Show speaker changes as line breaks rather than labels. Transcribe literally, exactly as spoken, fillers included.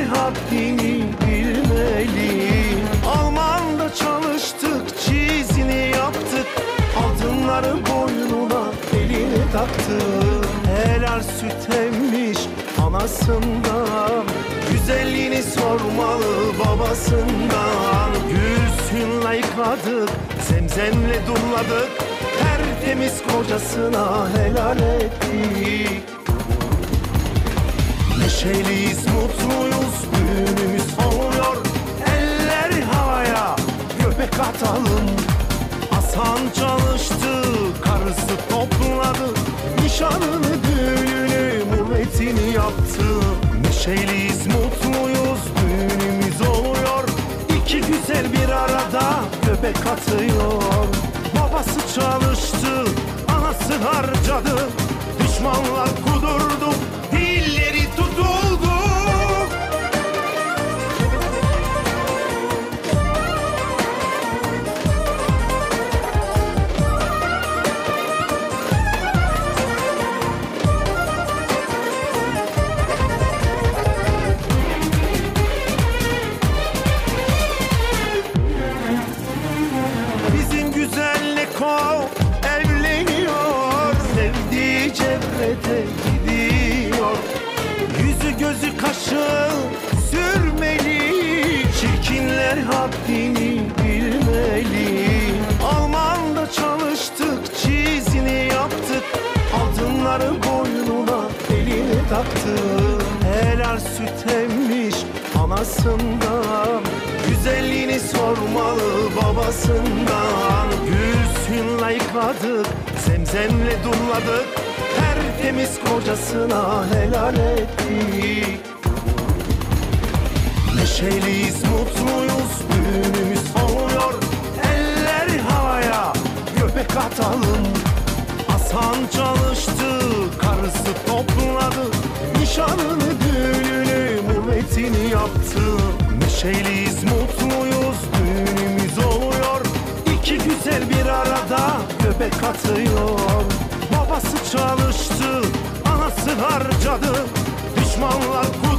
haddini bilmeli. Alman'da çalıştık, çizini yaptık, altınları boynuna elini taktı. Helal süt emmiş anasından, güzelliğini sormalı babasından. Gülsünle yıkadık, zemzemle durladık, tertemiz kocasına helal ettik. Neşeliyiz, mutluyuz, düğünümüz oluyor. Eller havaya, göbek atalım. Hasan çalıştı, karısı topladı, nişanını, düğününü, murvetini yaptı. Neşeliyiz, mutluyuz, düğünümüz oluyor. İki güzel bir arada göbek atıyor. Babası çalıştı, anası harcadı, düşmanlar kudurdu, dilleri tutuldu. Bizim güzel Neko evleniyor, sevdiği cevrete gidiyor. Yüzü gözü kaşı sürmeli, çirkinler haddini bilmeli. Alman'da çalıştık, çizini yaptık, altınları boynuna elini taktı. Helal süt emmiş anasından, güzelliğini sormalı babasından. Gülsünle yıkadık, zemzemle durladık, tertemiz kocasına helal ettik. Neşeliyiz, mutluyuz, düğünümüz oluyor. Eller havaya, göbek atalım. Hasan çalıştı, karısı topladı, nişanını, düğününü, murvetini yaptı. Neşeliyiz, mutluyuz, düğünümüz oluyor. İki güzel bir arada göbek atıyor. Babası çalıştı, anası harcadı, düşmanlar